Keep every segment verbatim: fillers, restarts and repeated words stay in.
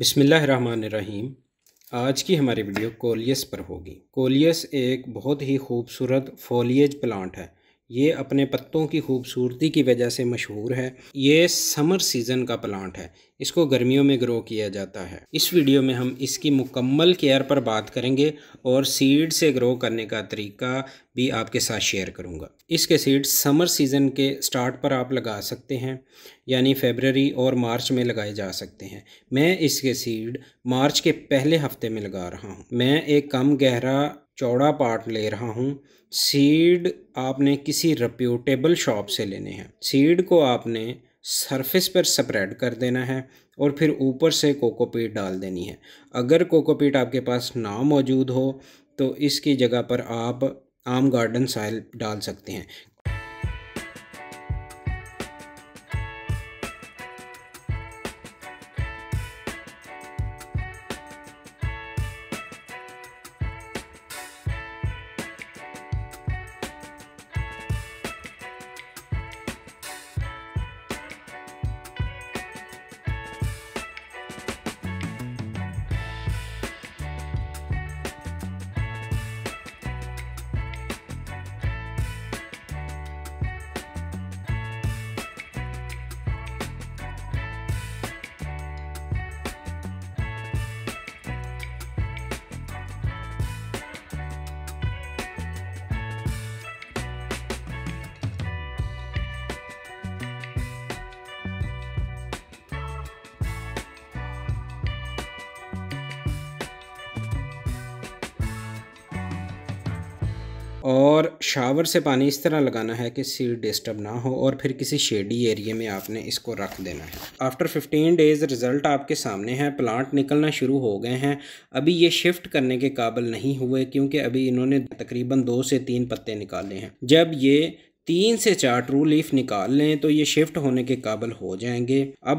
बिस्मिल्लाहिर्रहमानिर्रहीम। आज की हमारी वीडियो कोलियस पर होगी। कोलियस एक बहुत ही खूबसूरत फोलिएज प्लांट है। ये अपने पत्तों की खूबसूरती की वजह से मशहूर है। ये समर सीज़न का प्लांट है। इसको गर्मियों में ग्रो किया जाता है। इस वीडियो में हम इसकी मुकम्मल केयर पर बात करेंगे और सीड से ग्रो करने का तरीका भी आपके साथ शेयर करूंगा। इसके सीड समर सीज़न के स्टार्ट पर आप लगा सकते हैं, यानी फरवरी और मार्च में लगाए जा सकते हैं। मैं इसके सीड मार्च के पहले हफ्ते में लगा रहा हूँ। मैं एक कम गहरा चौड़ा पार्ट ले रहा हूँ। सीड आपने किसी रेप्यूटेबल शॉप से लेने हैं। सीड को आपने सरफेस पर स्प्रेड कर देना है और फिर ऊपर से कोकोपीट डाल देनी है। अगर कोकोपीट आपके पास ना मौजूद हो तो इसकी जगह पर आप आम गार्डन सॉइल डाल सकते हैं। और शावर से पानी इस तरह लगाना है कि सीड डिस्टर्ब ना हो और फिर किसी शेडी एरिया में आपने इसको रख देना है। आफ्टर फिफ्टीन डेज़ रिज़ल्ट आपके सामने है। प्लांट निकलना शुरू हो गए हैं। अभी ये शिफ्ट करने के काबिल नहीं हुए क्योंकि अभी इन्होंने तकरीबन दो से तीन पत्ते निकाले हैं। जब ये तीन से चार ट्रू लीफ निकाल लें तो ये शिफ्ट होने के काबिल हो जाएंगे। अब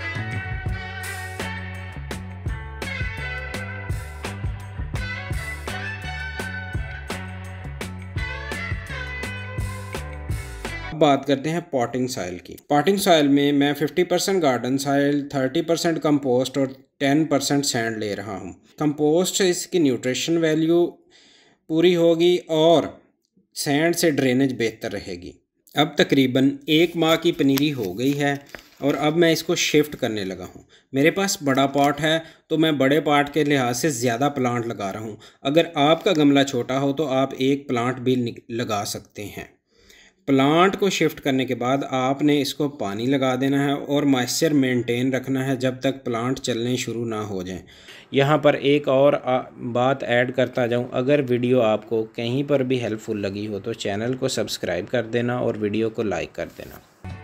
बात करते हैं पॉटिंग सॉइल की। पॉटिंग सॉइल में मैं fifty percent garden soil, thirty percent compost और टेन परसेंट सैंड ले रहा हूँ। कंपोस्ट से इसकी न्यूट्रिशन वैल्यू पूरी होगी और सैंड से ड्रेनेज बेहतर रहेगी। अब तकरीबन एक माह की पनीरी हो गई है और अब मैं इसको शिफ्ट करने लगा हूँ। मेरे पास बड़ा पॉट है तो मैं बड़े पॉट के लिहाज से ज़्यादा प्लांट लगा रहा हूँ। अगर आपका गमला छोटा हो तो आप एक प्लांट भी लगा सकते हैं। प्लांट को शिफ्ट करने के बाद आपने इसको पानी लगा देना है और मॉइस्चर मेंटेन रखना है जब तक प्लांट चलने शुरू ना हो जाएं। यहाँ पर एक और बात ऐड करता जाऊँ, अगर वीडियो आपको कहीं पर भी हेल्पफुल लगी हो तो चैनल को सब्सक्राइब कर देना और वीडियो को लाइक कर देना।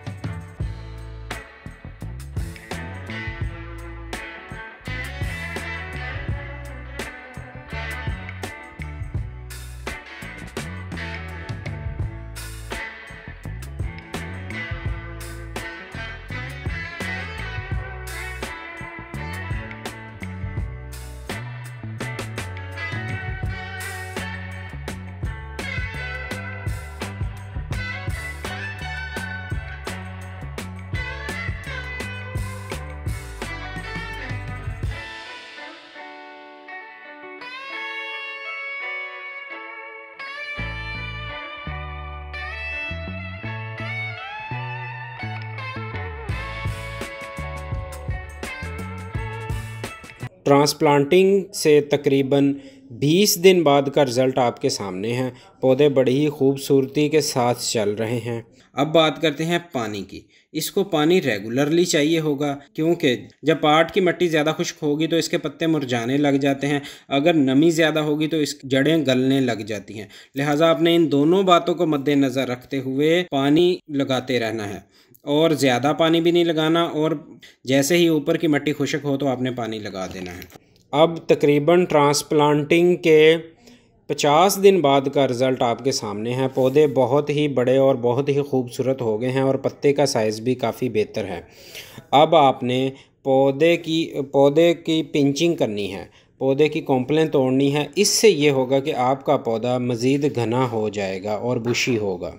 ट्रांसप्लांटिंग से तकरीबन बीस दिन बाद का रिज़ल्ट आपके सामने है। पौधे बड़ी ही खूबसूरती के साथ चल रहे हैं। अब बात करते हैं पानी की। इसको पानी रेगुलरली चाहिए होगा क्योंकि जब पाट की मिट्टी ज़्यादा खुश्क होगी तो इसके पत्ते मुरझाने लग जाते हैं। अगर नमी ज़्यादा होगी तो इस जड़ें गलने लग जाती हैं। लिहाजा आपने इन दोनों बातों को मद्देनज़र रखते हुए पानी लगाते रहना है और ज़्यादा पानी भी नहीं लगाना, और जैसे ही ऊपर की मिट्टी खुश्क हो तो आपने पानी लगा देना है। अब तकरीबन ट्रांसप्लांटिंग के पचास दिन बाद का रिज़ल्ट आपके सामने है। पौधे बहुत ही बड़े और बहुत ही खूबसूरत हो गए हैं और पत्ते का साइज़ भी काफ़ी बेहतर है। अब आपने पौधे की पौधे की पिंचिंग करनी है, पौधे की कॉम्प्लें तोड़नी है। इससे ये होगा कि आपका पौधा मज़ीद घना हो जाएगा और बुशी होगा।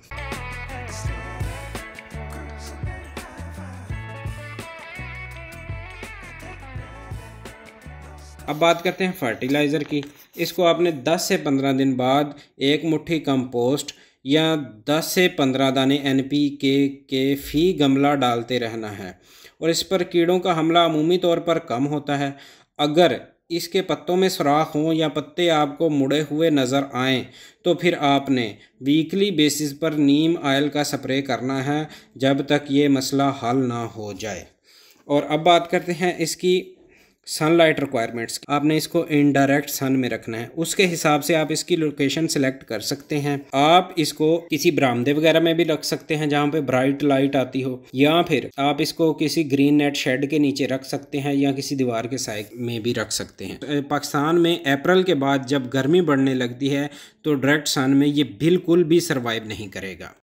अब बात करते हैं फर्टिलाइज़र की। इसको आपने दस से पंद्रह दिन बाद एक मुट्ठी कंपोस्ट या दस से पंद्रह दाने एन पी के के फी गमला डालते रहना है। और इस पर कीड़ों का हमला अमूमी तौर पर कम होता है। अगर इसके पत्तों में सुराख हों या पत्ते आपको मुड़े हुए नज़र आएँ तो फिर आपने वीकली बेसिस पर नीम ऑयल का स्प्रे करना है जब तक ये मसला हल ना हो जाए। और अब बात करते हैं इसकी सनलाइट रिक्वायरमेंट्स। आपने इसको इनडायरेक्ट सन में रखना है, उसके हिसाब से आप इसकी लोकेशन सेलेक्ट कर सकते हैं। आप इसको किसी बरामदे वगैरह में भी रख सकते हैं जहाँ पे ब्राइट लाइट आती हो, या फिर आप इसको किसी ग्रीन नेट शेड के नीचे रख सकते हैं या किसी दीवार के साइड में भी रख सकते हैं। पाकिस्तान में अप्रैल के बाद जब गर्मी बढ़ने लगती है तो डायरेक्ट सन में ये बिल्कुल भी सर्वाइव नहीं करेगा।